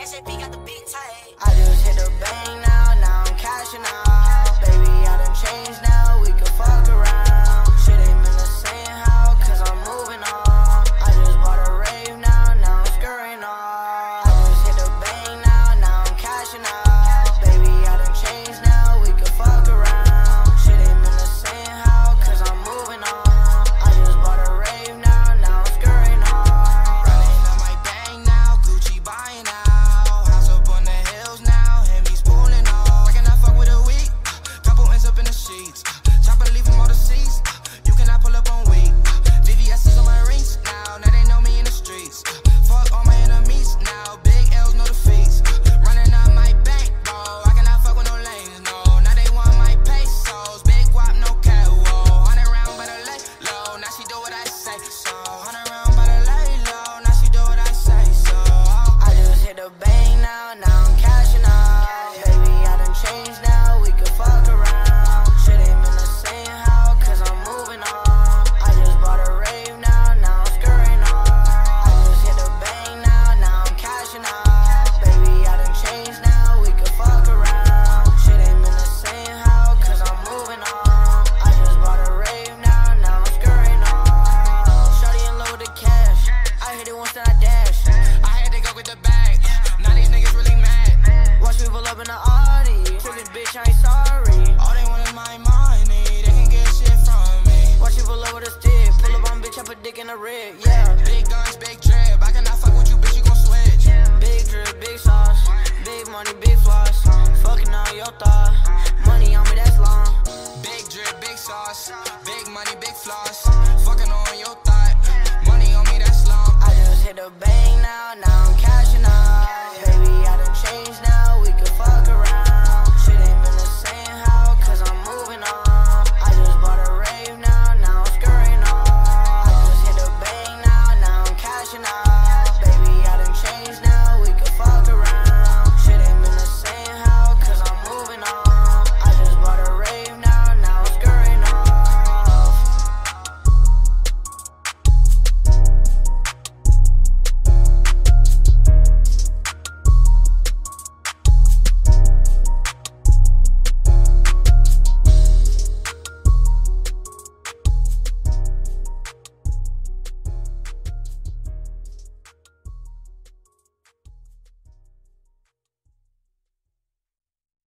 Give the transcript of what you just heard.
SAP got the beat tight. I just hit the bang now I'm cashing out. Baby, I done changed now, we can fuck around. Shit ain't been the same, how? Cause I'm moving on. I just bought a rave now I'm scurrying off. I just hit the bang now I'm cashing out. Baby, I done changed now, we can fuck around. Shit ain't been the same, how? Cause I'm moving on. I just bought a rave now I'm scurrying off. Running on my bang now, Gucci buying out. House up on the hills now, Hemi's pulling off. I cannot fuck with a week, couple ends up in the sheets. Chopper leave them all the seats, you cannot pull up on weak. VVS is on my rings now they know me in the streets. Fuck all my enemies now, big L's, no defeats. Running on my bank, bro, I cannot fuck with no lanes, no. Now they want my pesos, big guap, no cat, whoa. 100 round, better lay low, now she do what I say. So 100 round, better lay low, now she do what I say. So I just hit the bang now I'm cashing out. Baby, I done changed now, we can fuck around. Shit ain't been the same, how? Cause I'm moving on. I just bought a rave now I'm scurrying off. I just hit the bang now I'm cashing out. Baby, I done changed now, we can fuck around. Shit ain't been the same, how? Cause I'm moving on. I just bought a rave now I'm scurrying off. Shawty in love with the cash, I hit it once then I dash. I had to go get the bag, now these niggas really mad. Watch me pull up in the Audi. Trick this bitch, I ain't sorry. All they want is my money, they can get shit from me. Watch me pull up with a stick. Pull up on bitch, I put dick in the rib. Yeah. Big guns, big drip, I cannot fuck with you, bitch, you gon' switch. Big drip, big sauce. Big money, big floss. Fucking on your thought.